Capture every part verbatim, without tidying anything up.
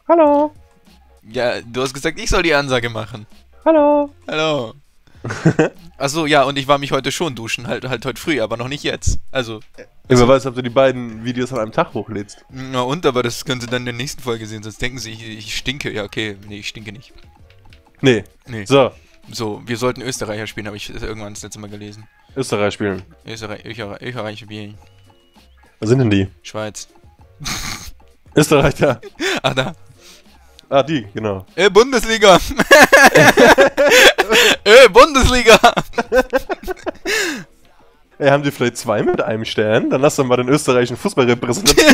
Hallo. Ja, du hast gesagt, ich soll die Ansage machen. Hallo. Hallo. Achso, ja, und ich war mich heute schon duschen, halt, halt heute früh, aber noch nicht jetzt. Also. Also, wer weiß, ob du die beiden Videos an einem Tag hochlädst. Na und, aber das können sie dann in der nächsten Folge sehen, sonst denken sie, ich, ich stinke. Ja, okay, nee, ich stinke nicht. Nee. Nee. So. So, wir sollten Österreicher spielen, habe ich irgendwann das letzte Mal gelesen. Österreich spielen. Österreich, Österreich, Österreich spielen. Was sind denn die? Schweiz. Österreich, da. Ach, da. Ah, die, genau. Äh, Bundesliga. äh, Bundesliga. Ey, haben die vielleicht zwei mit einem Stern? Dann lass doch mal den österreichischen Fußball repräsentieren.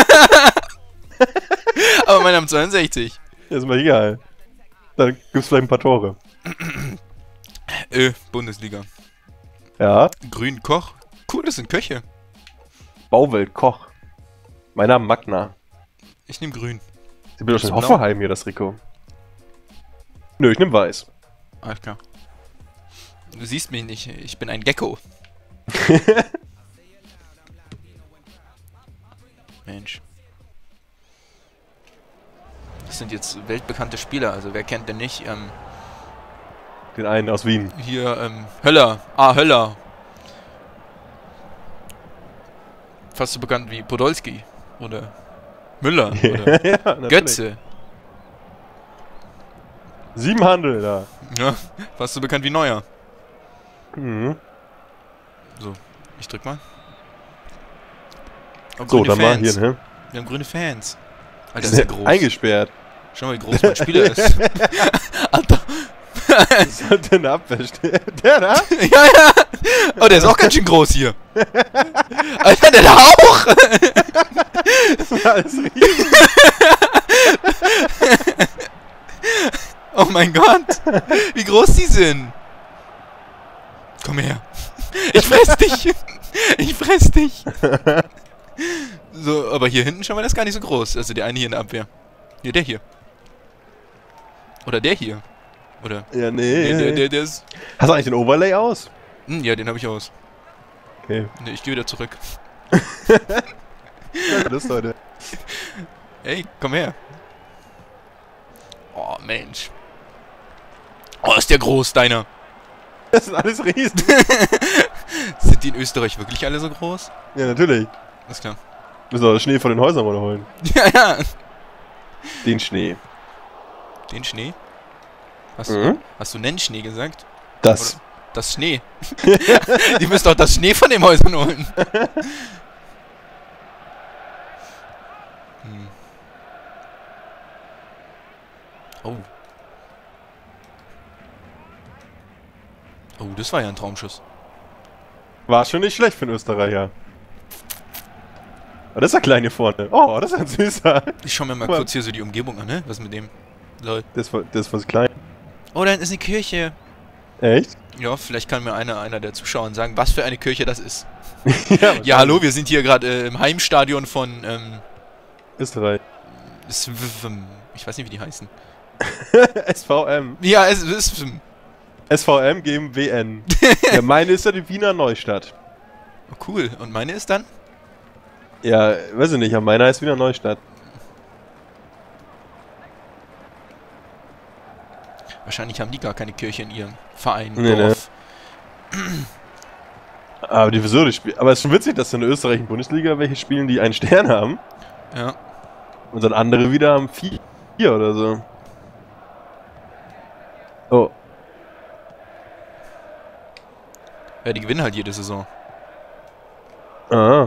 Aber meine haben zweiundsechzig. Ist mir egal. Dann gibt's vielleicht ein paar Tore. Äh, Bundesliga. Ja. Grün Koch. Cool, das sind Köche. Bauwelt Koch. Mein Name Magna. Ich nehme grün. Sie will doch schon Blau? Hoffenheim hier, das Trikot. Nö, ich nehm weiß. Alles klar. Du siehst mich nicht, ich bin ein Gecko. Mensch. Das sind jetzt weltbekannte Spieler, also wer kennt denn nicht? Ähm, Den einen aus Wien. hier, ähm, Höller. Ah, Höller. Fast so bekannt wie Podolski. Oder Müller. Oder Ja, natürlich. Götze. Siebenhandel da. Ja, fast so bekannt wie Neuer. Mhm. So, ich drück mal. Oh, So, grüne dann mal Fans. hier, ne? Wir haben grüne Fans. Alter, das ist ja groß. Eingesperrt. Schau mal, wie groß mein Spieler ist. Alter. Was soll denn eine Abwehr stehen? Der da? Ja, ja. Oh, der ist auch ganz schön groß hier. Alter, der da auch. Das ist alles riesig. Oh mein Gott. Wie groß die sind. Komm her. Ich fress dich. Ich fress dich. So, aber hier hinten schon mal, das ist gar nicht so groß. Also der eine hier in der Abwehr. Hier, der hier. Oder der hier. Oder. Ja, nee. Der, der, der, der ist. Hast du eigentlich den Overlay aus? Hm, ja, den habe ich aus. Okay. Nee, ich gehe wieder zurück. Das heute. Ey, komm her. Oh, Mensch. Oh, ist der groß, deiner. Das sind alles Riesen. Sind die in Österreich wirklich alle so groß? Ja, natürlich. Ist klar. Müssen wir Schnee von den Häusern mal holen. Ja, ja. Den Schnee. Den Schnee? Hast, Mhm. du, hast du Nennschnee gesagt? Das. Oder das Schnee. Die müssen doch das Schnee von den Häusern holen. Hm. Oh. Oh, das war ja ein Traumschuss. War schon nicht schlecht für einen Österreicher. Oh, das ist der Kleine vorne. Oh, das ist ein süßer. Ich schau mir mal Guck mal. kurz hier so die Umgebung an, ne? Was mit dem? Lol. Das, war- das ist was klein. Oh, da hinten ist eine Kirche. Echt? Ja, vielleicht kann mir einer, einer der Zuschauer sagen, was für eine Kirche das ist. Ja, Ja, hallo, wir sind hier gerade äh, im Heimstadion von, ähm, Österreich. Swim. Ich weiß nicht, wie die heißen. S V M. Ja, es ist Swim. S V M gegen W N. Ja, meine ist ja die Wiener Neustadt. Oh, cool. Und meine ist dann? Ja, weiß ich nicht, aber meine heißt Wiener Neustadt. Wahrscheinlich haben die gar keine Kirche in ihrem Verein, Nee, Dorf. Aber die wieso die spielen. Aber es ist schon witzig, dass in der österreichischen Bundesliga welche spielen, die einen Stern haben. Ja. Und dann andere wieder haben vier, vier oder so. Oh. Ja, die gewinnen halt jede Saison. Ah.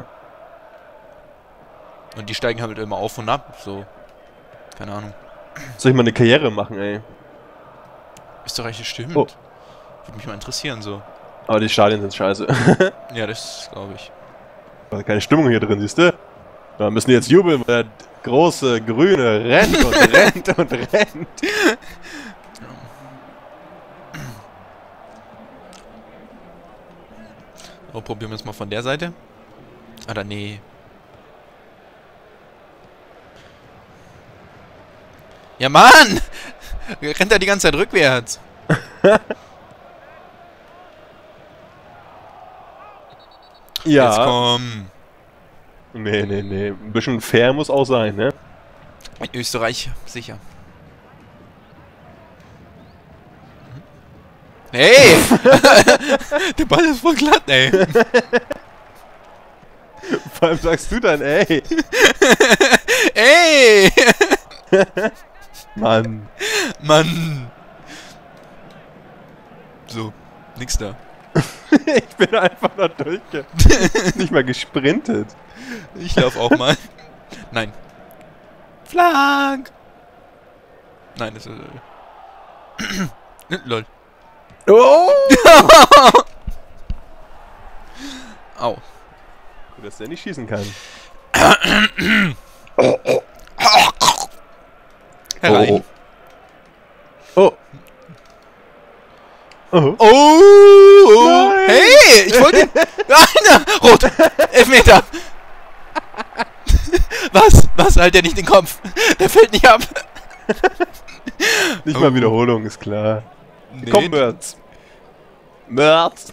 Und die steigen halt immer auf und ab, so. Keine Ahnung. Soll ich mal eine Karriere machen, ey? Österreich stimmt. Oh. Würde mich mal interessieren, so. Aber die Stadien sind scheiße. Ja, das glaube ich. Da ist keine Stimmung hier drin, siehst du? Da müssen die jetzt jubeln, weil der große Grüne rennt und rennt und rennt. Oh, probieren wir es mal von der Seite. Oder nee. Ja, Mann! Rennt er die ganze Zeit rückwärts. Jetzt Ja. komm. Nee, nee, nee. Ein bisschen fair muss auch sein, ne? In Österreich, sicher. Hey! Der Ball ist voll glatt, ey. Vor allem sagst du dann, ey. Ey! Mann. Mann. So, nix da. Ich bin einfach noch durchge... Nicht mal gesprintet. Ich lauf auch mal. Nein. Flank! Nein, das ist... Äh Lol. Oh! Au. Gut, dass der nicht schießen kann. Herein. Oh. Oh. Oh! Nein. Hey! Ich wollte... Nein! Rot! Elfmeter! Was? Was? Halt der nicht den Kopf? Der fällt nicht ab! Nicht Oh. mal Wiederholung, ist klar. Nee. Komm, Mörz. Mörz.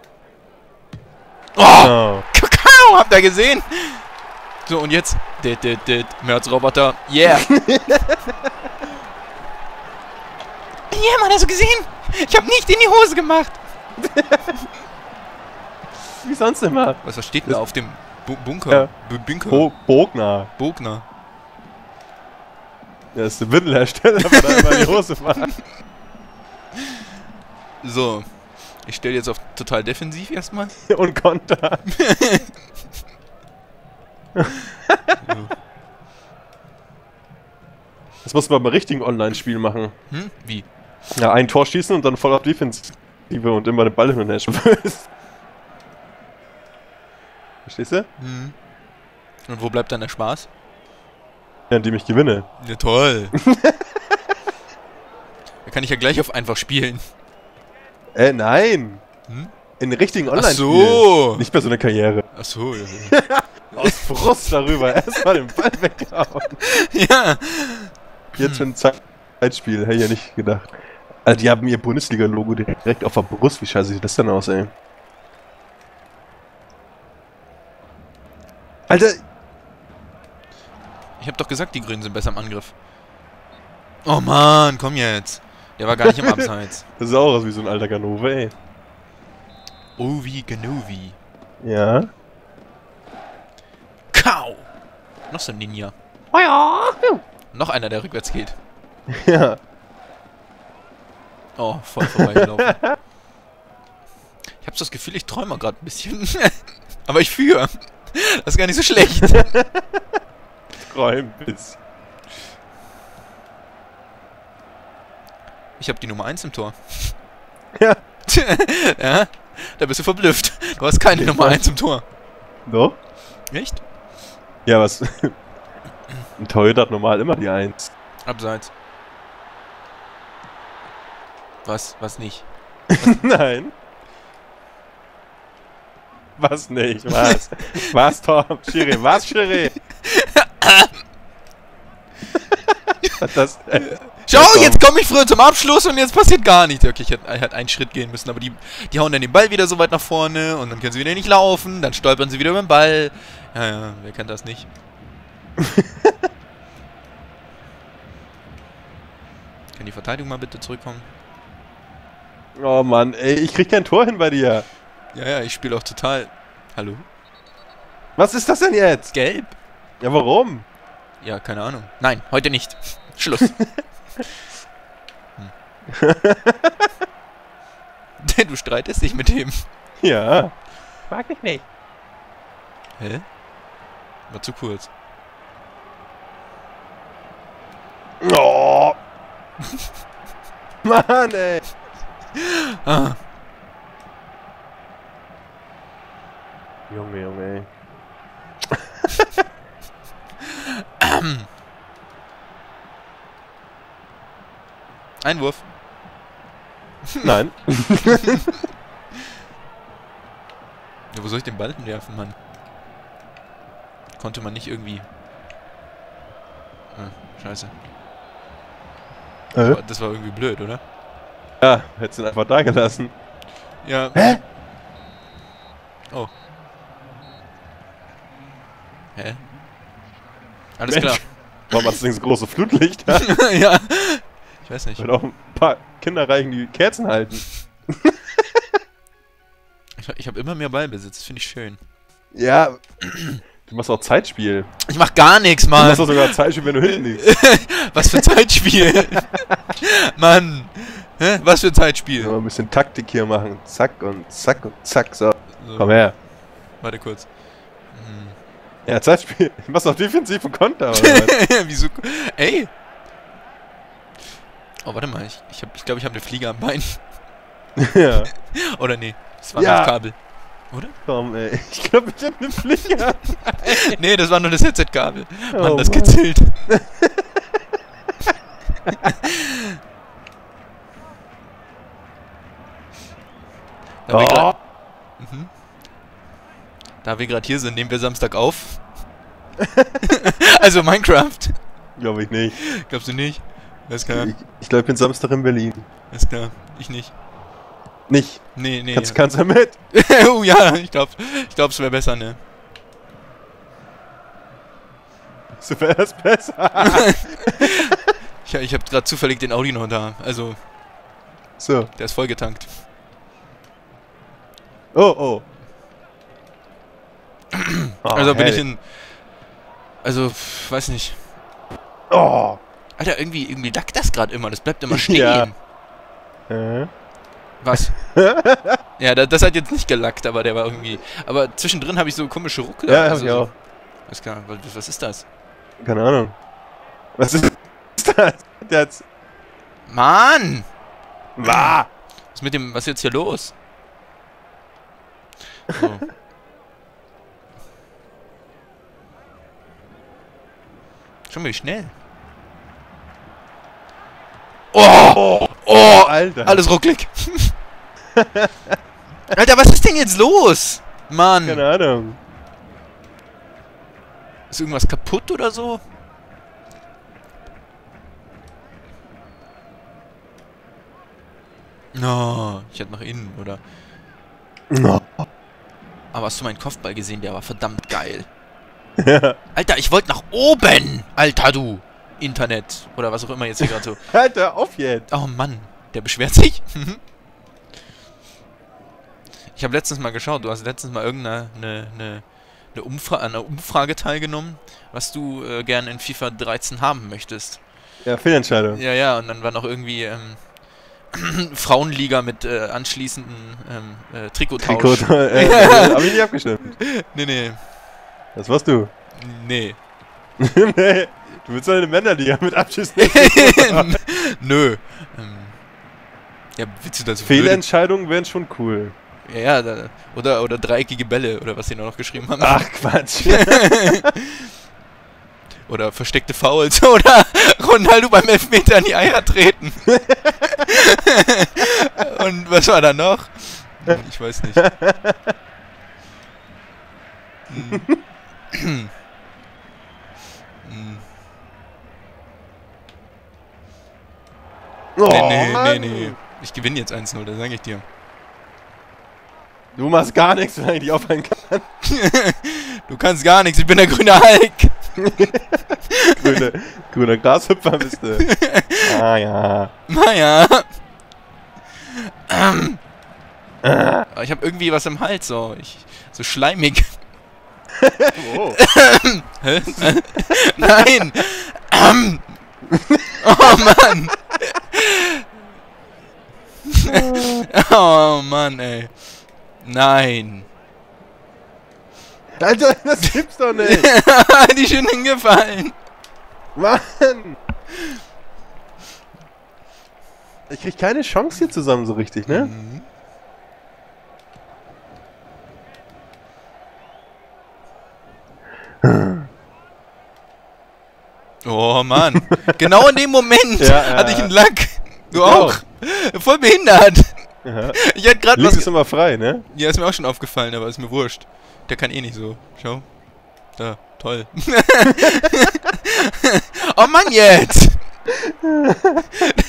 Oh! Oh. Kakao! Habt ihr gesehen? So, und jetzt... Dit, dit, dit. Mörz-Roboter. Yeah! Ja, man, hast du gesehen? Ich hab nicht in die Hose gemacht! Wie sonst immer. Was, was steht denn da auf dem Bu Bunker? Ja. Bu Bunker? Bo Bogner. Bogner. Der ist der Windelhersteller, aber da immer die Hose macht. So. Ich stelle jetzt auf total defensiv erstmal. Und Konter. Das muss man beim richtigen Online-Spiel machen. Hm? Wie? Ja, ein Tor schießen und dann voll auf Defensive und immer den Ball hin und her schmeißen. Verstehst du? Hm. Und wo bleibt dann der Spaß? Ja, indem ich gewinne. Ja, toll. Da kann ich ja gleich auf einfach spielen. Äh, nein. Hm? In den richtigen Ach Online-Spiel. so. Nicht mehr so eine Karriere. Ach so, ja. Ja. Aus Frust darüber. Erstmal den Ball weggehauen. Ja. Jetzt für ein Zeitspiel. Hätte ich ja nicht gedacht. Alter, die haben ihr Bundesliga-Logo direkt auf der Brust. Wie scheiße sieht das denn aus, ey? Alter! Ich hab doch gesagt, die Grünen sind besser im Angriff. Oh Mann, komm jetzt. Der war gar nicht im Abseits. Das sah auch aus wie so ein alter Ganove, ey. Ovi Genovi. Ja. Kau! Noch so ein Ninja. Oh ja. Noch einer, der rückwärts geht. Ja. Oh, voll vorbeigelaufen. Ich hab so das Gefühl, ich träume gerade ein bisschen. Aber ich führe. Das ist gar nicht so schlecht. Träum bis. Ich hab die Nummer eins im Tor. Ja. Ja, da bist du verblüfft. Du hast keine Nummer eins im Tor. Doch? Echt? Ja, was? Ein Torhüter hat normal immer die Eins. Abseits. Was? Was nicht? Nein. Was nicht? Was? Was, Tom? Schiri, was, Schiri? Das, äh, Schau, Tom. jetzt komme ich früher zum Abschluss und jetzt passiert gar nichts. Okay, ich hätte hätte einen Schritt gehen müssen, aber die, die hauen dann den Ball wieder so weit nach vorne und dann können sie wieder nicht laufen, dann stolpern sie wieder über den Ball. Ja, ja, wer kennt das nicht? Kann die Verteidigung mal bitte zurückkommen? Oh Mann, ey, ich krieg kein Tor hin bei dir. Ja, ja, ich spiele auch total... Hallo? Was ist das denn jetzt? Gelb? Ja, warum? Ja, keine Ahnung. Nein, heute nicht. Schluss. Hm. Du streitest dich mit dem. Ja. Mag ich nicht. Hä? War zu kurz. Oh. Mann, ey. Ah. Junge, Junge, ey. Einwurf. Nein. Ja, wo soll ich den Ball hinwerfen, Mann? Konnte man nicht irgendwie... Ah, scheiße. Das Äh? war, das war irgendwie blöd, oder? Ja, hättest du ihn einfach da gelassen. Ja. Hä? Oh. Hä? Alles Mensch. klar. Warum hast du denn so große Flutlichter? Ja. Ich weiß nicht. Und auch ein paar Kinder reichen, die Kerzen halten. Ich, ich habe immer mehr Ballbesitz, das finde ich schön. Ja. Du machst auch Zeitspiel. Ich mach gar nichts, Du Mann. machst auch sogar Zeitspiel, wenn du hinten liegst. Was für Zeitspiel? Mann. Hä? Was für Zeitspiel? Mal ein bisschen Taktik hier machen. Zack und zack und zack. So. So, Komm her. warte kurz. Hm. Ja, Zeitspiel. Du machst auch defensiv und Konter, oder was? Wieso? Ey! Oh, warte mal. Ich ich, hab, ich, glaube, ich habe eine Fliege am Bein. Ja. Oder nee. Das war Ja. nur das Kabel. Oder? Komm, ey. Ich glaube, ich hab eine Fliege. Nee, das war nur das Headset-Kabel. Mann, Oh, das Mann. kitzelt. Da wir Oh. grad, mhm. Da wir gerade hier sind, nehmen wir Samstag auf. Also Minecraft. Glaube ich nicht. Glaubst du nicht? Alles klar. Ich, ich glaube, ich bin Samstag in Berlin. Alles klar. Ich nicht. Nicht. Nee, nee. Kannst, kannst du mit? Oh ja, ich glaube, ich glaub, es wäre besser, ne? So wäre das besser. Ich, ich habe gerade zufällig den Audi noch da. Also, So. der ist vollgetankt. Oh, oh. Oh, Also bin ich herrlich. in... Also, pf, weiß nicht. Oh. Alter, irgendwie, irgendwie lackt das gerade immer. Das bleibt immer stehen. Ja. Äh. Was? Ja, da, das hat jetzt nicht gelackt, aber der war irgendwie... Aber zwischendrin habe ich so komische Ruckler. Ja, hab also ich so, auch. Alles klar, was, was ist das? Keine Ahnung. Was ist das jetzt? Mann! Wah! Was mit dem... Was ist jetzt hier los? So. Schon mal schnell. Oh! Oh! Alter. Alles rucklig. Alter, was ist denn jetzt los? Mann. Keine Ahnung. Ist irgendwas kaputt oder so? No, ich hätte nach innen, oder? No. Aber hast du meinen Kopfball gesehen? Der war verdammt geil. Ja. Alter, ich wollte nach oben! Alter, du! Internet. Oder was auch immer jetzt hier gerade so. Alter, auf jetzt. Oh Mann, der beschwert sich. Ich habe letztens mal geschaut, du hast letztens mal irgendeine eine, eine, eine Umfra an einer Umfrage teilgenommen, was du äh, gerne in FIFA dreizehn haben möchtest. Ja, Fehlentscheidung. Ja, ja, und dann war noch irgendwie ähm, Frauenliga mit äh, anschließenden ähm, äh, Trikottausch. Trikot, äh, hab ich nicht abgestimmt. Nee, nee, Das warst du. nee. Nee, du willst doch eine Männerliga mit Abschüssen. Nö. Ähm, ja, willst du das so Fehlentscheidungen wären schon cool. Ja, ja, da, oder, oder dreieckige Bälle, oder was die noch geschrieben haben. Ach, Quatsch. Oder versteckte Fouls, oder Ronaldo beim Elfmeter in die Eier treten. Und was war da noch? Hm, Ich weiß nicht. Hm. Hm. Oh, Nee, nee, nee, Mann. nee. Ich gewinne jetzt eins null, das sage ich dir. Du machst gar nichts, wenn ich dich aufhalten kann. Du kannst gar nichts, ich bin der grüne Hulk. Grüne, grüner Grashüpfer bist du. Ah ja. Naja. Ähm. Aber ich habe irgendwie was im Hals, so, ich, so schleimig. Oh. Hä? Nein! Ähm. Oh Mann! Oh Mann, ey. Nein. Alter, das gibt's doch nicht. Die ist schon hingefallen. Mann. Ich krieg keine Chance hier zusammen so richtig, ne? Mhm. Oh Mann. Genau in dem Moment Ja, ja, hatte ich ja. einen Lack. Du Ich auch. Voll behindert. Ja. Ich hatte gerade Links was... ist immer frei, ne? Ja, ist mir auch schon aufgefallen, aber ist mir wurscht. Der kann eh nicht so. Schau. Da, toll. Oh Mann, jetzt!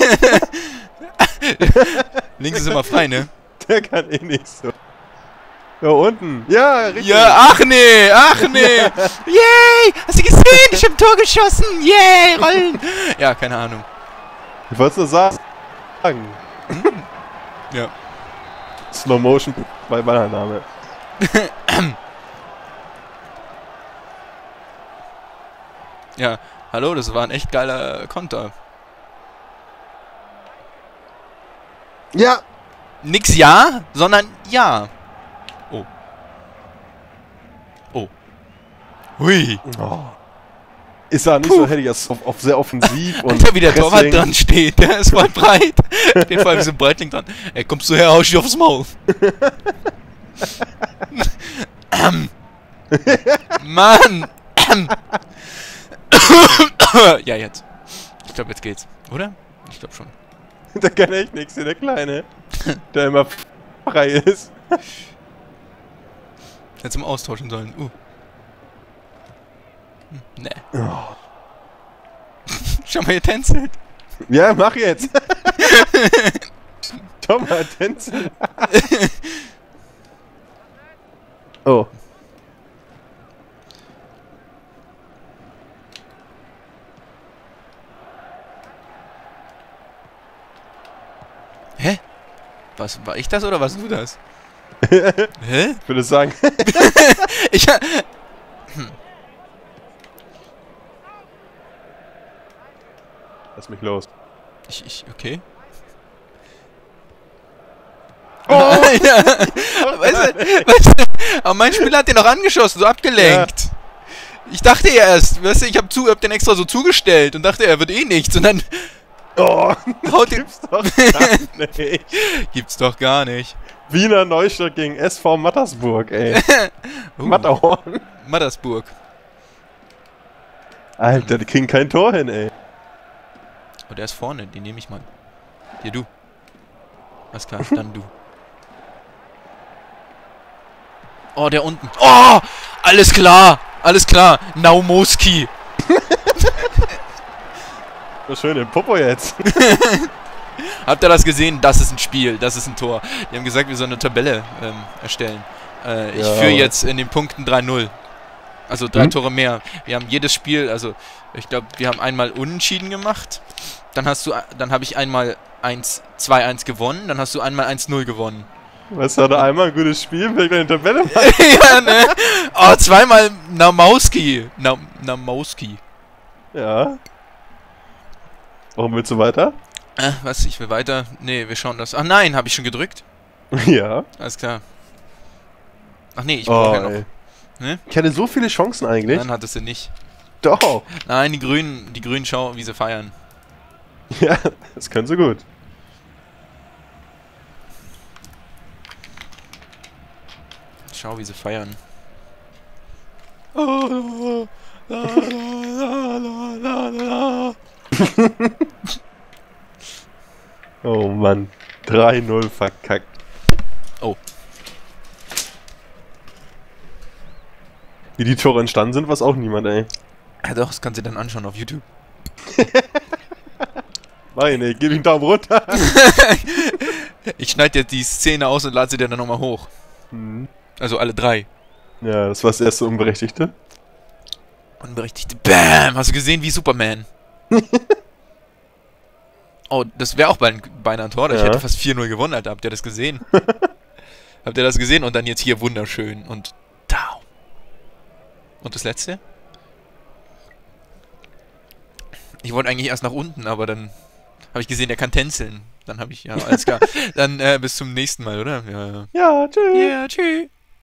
Links ist immer frei, ne? Der kann eh nicht so. Da unten. Ja, richtig. Ja, ach nee, ach nee. Yay, hast du gesehen? Ich hab ein Tor geschossen. Yay, rollen. Ja, keine Ahnung. Ich wollte es nur sagen. Ja. Slow Motion bei Ballannahme. Ja, hallo, das war ein echt geiler Konter. Ja. Nix ja, sondern ja. Oh. Oh. Hui. Oh. Ist er nicht Puh. so, hätte ich das auf, auf sehr offensiv und Alter, wie der Pressing. Torwart dran steht, der ist voll breit. Steht vor allem so ein Breitling dran. Ey, kommst du her, hau ich dich aufs Maul. ähm. Mann. Ja, jetzt. Ich glaube, jetzt geht's. Oder? Ich glaube schon. Der kann echt nichts, der Kleine. Der immer frei ist. Hättest du mal austauschen sollen. Uh. Hm, nee. Oh. Schau mal, ihr tänzelt. Ja, mach jetzt. Tom mal tänzeln. Oh. Hä? Was, war ich das oder warst du das? Hä? Ich würde sagen. Ich ha hm. Lass mich los. Ich, ich, okay. Oh! Ja. Weißt du, weißt du, aber mein Spieler hat den noch angeschossen, so abgelenkt. Ja. Ich dachte erst, weißt du, ich hab, zu, hab den extra so zugestellt und dachte, er wird eh nichts. Und dann Oh, haut gibt's doch gar nicht. Gibt's doch gar nicht. Wiener Neustadt gegen S V Mattersburg, ey. uh, Matterhorn. Mattersburg. Alter, die kriegen kein Tor hin, ey. Oh, der ist vorne, den nehme ich mal. Hier, du. Alles klar, dann du. Oh, der unten. Oh, alles klar, alles klar. Naumoski. So schön im Popo jetzt. Habt ihr das gesehen? Das ist ein Spiel, das ist ein Tor. Die haben gesagt, wir sollen eine Tabelle ähm, erstellen. Äh, ich ja. führe jetzt in den Punkten drei null. Also drei hm? Tore mehr. Wir haben jedes Spiel, also ich glaube, wir haben einmal unentschieden gemacht. Dann hast du, dann habe ich einmal eins zwei eins gewonnen. Dann hast du einmal eins null gewonnen. Was hat er einmal ein gutes Spiel, wenn ich eine Tabelle mache? Ja, ne? Oh, zweimal Namauski. Na, Namauski. Ja. Warum willst du weiter? Äh, was? Ich will weiter? Nee, wir schauen das. Ach nein, habe ich schon gedrückt? Ja. Alles klar. Ach nee, ich Oh, brauche ja noch. ey. Ne? Ich hatte so viele Chancen eigentlich. Nein, hattest du nicht. Doch. Nein, die Grünen, die Grünen, schau, wie sie feiern. Ja, das können sie gut. Schau, wie sie feiern. Oh Mann. drei null verkackt. Oh. Wie die Tore entstanden sind, weiß auch niemand, ey. Ja doch, das kannst du dann anschauen auf YouTube. Meine, gib ihm einen Daumen runter. Ich schneide jetzt die Szene aus und lade sie dir dann nochmal hoch. Hm. Also alle drei. Ja, das war das erste Unberechtigte. Unberechtigte. Bam! Hast du gesehen wie Superman? Oh, das wäre auch bein beinahe ein Tor. Ja. Ich hätte fast vier null gewonnen, Alter. Habt ihr das gesehen? Habt ihr das gesehen? Und dann jetzt hier wunderschön. Und down. Und das letzte? Ich wollte eigentlich erst nach unten, aber dann habe ich gesehen, der kann tänzeln. Dann habe ich, ja, alles klar. Dann äh, bis zum nächsten Mal, oder? Ja, Ja, tschüss. ja tschüss.